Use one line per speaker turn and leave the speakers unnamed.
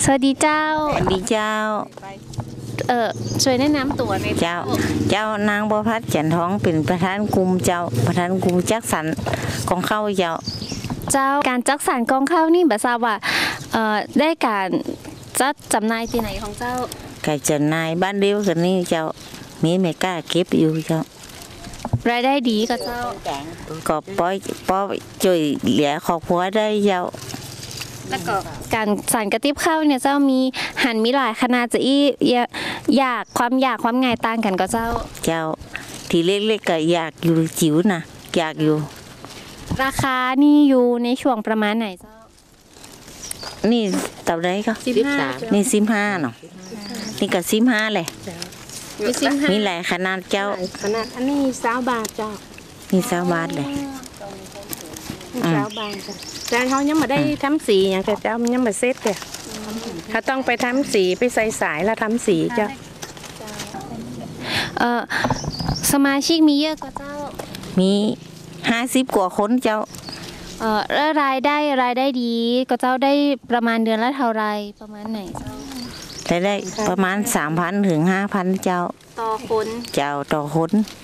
สวัสดีเจ้า
สวัสดีเจ้า
ช่วยแนะนำตัวใน
เจ้านางบัวพัดจันทองเป็นประธานกลุ่มเจ้าประธานกลุ่มจักสรรของเข้าเจ้า
การจักสรรกองข้าวนี่แบบทราบว่าได้การจัดจำหน่ายที่ไหนของเจ้า
ไก่จันนายบ้านเดียวกันนี่เจ้ามีไม่กล้าเก็บอยู่เจ้าร
ายได้ดีก็เจ้า
ก็ป้อยช่วยเหลือครอบครัวได้เจ้า
แล้วก็การสั่นกระติบข้าวเนี่ยเจ้ามีหั่นมีหลายขนาดจะอยากความง่ายต่างกันก็เจ้า
ทีเล็กๆก็อยากอยู่จิ๋วนะอยากอยู่
ราคานี่อยู่ในช่วงประมาณไหนเจ้า
นี่เท่าไรก็
15
นี่15เนาะนี่ก็15เลยมีหลายขนาดเจ้า
ขนาดอันนี้20 บาทเจ้า
นี่20 บาทเลย
20 บาทจ้าเขายังมาได้ทำสีอย่างแต่เจ้ามันยังมาเซ็ตเลยเขาต้องไปทำสีไปใส่สายแล้วทำสีเจ้า
สมาชิกมีเยอะก็เจ้า
มี50 กว่าคนเจ้า
แล้วรายได้ดีก็เจ้าได้ประมาณเดือนละเท่าไรประมาณไหนเจ้า
ได้ประมาณ 3,000 ถึง 5,000 เจ้า
ต่อคน
ต่อคน